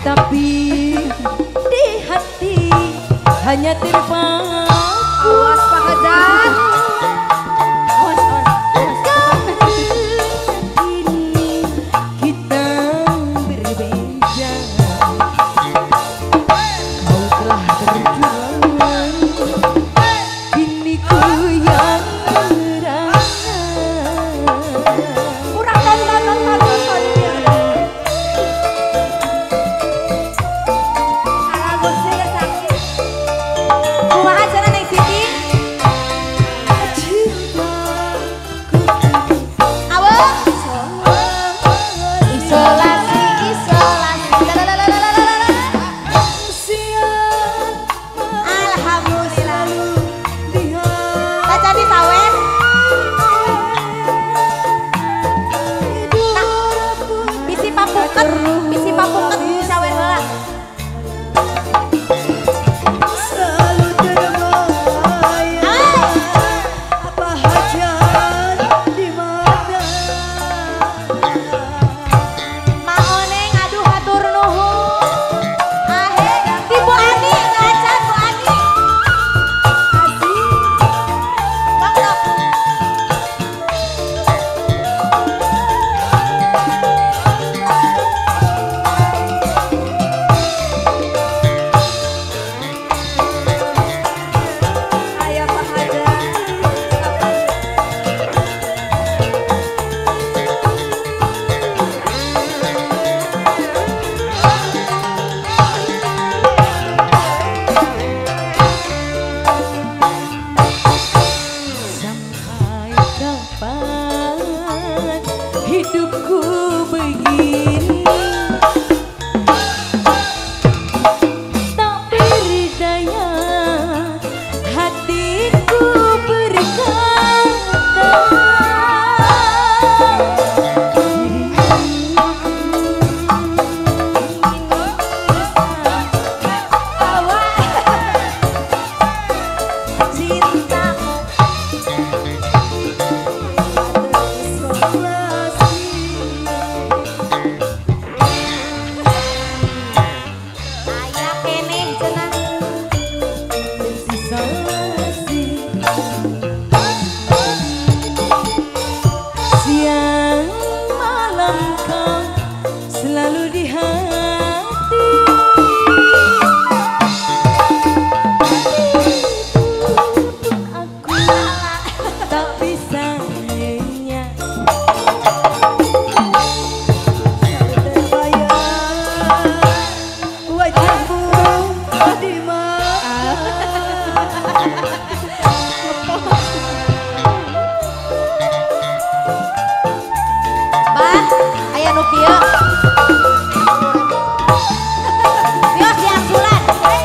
Tapi di hati hanya terpaku. Awas Pak Hajar. Awas, awas. Kini kita berbeda. Kau telah berjuang, kini ku yang merana. Kurang tonton dia. Lagu sih sakit. Kumaha cenah Neng Siti? Awet. Isolasi, isolasi. Alhamdulillah. Tak jadi sawen. Bisi papuket sawen heula. Selalu terbayang apa hajat di mana. Maoneng aduh hatur nuhun. Ahe di Bu Ani ngacan Bu Ani. Asih. Sok. Aya Pak Hajar. Sampai kapan hidupku begini, tak berdaya hatiku berkata. Aya keneh cenah. Siang malam kau selalu di hati. Aku tak bisa nyenyak. Terbayang wajahmu di mana. Bah, aya nu kieu. Bios diangsulan.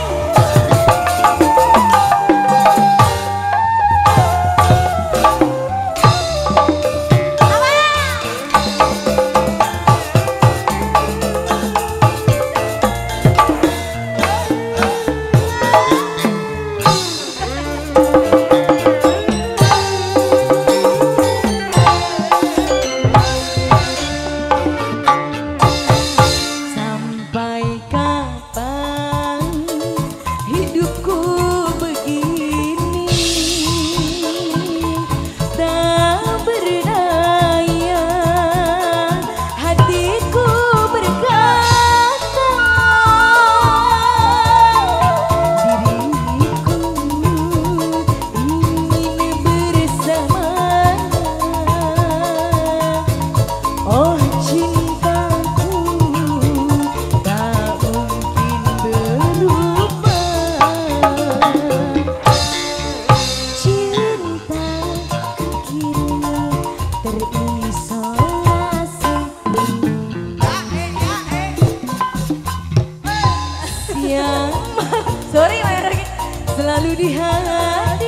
Sampai kapan hidupku begini, tak berdaya hatiku berkata. Diriku ingin bersamanya. Oh cintaku tak mungkin berubah. Cintaku kini terisolasi. Siang sorry Mayar, selalu di hati.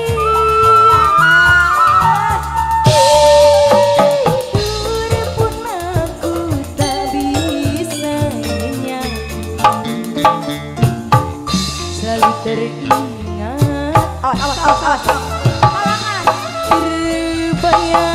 Tidur pun aku tak bisa nyenyak. Selalu teringat Awas. Halangan. terbayang